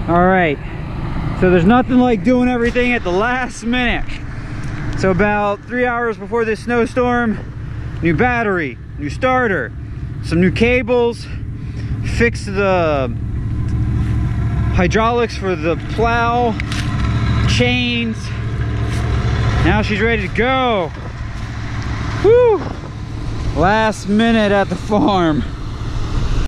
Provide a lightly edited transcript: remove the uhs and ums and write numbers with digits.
All right, so there's nothing like doing everything at the last minute. So about 3 hours before this snowstorm, new battery, new starter, some new cables, fix the hydraulics for the plow, chains. Now she's ready to go. Woo! Last minute at the farm.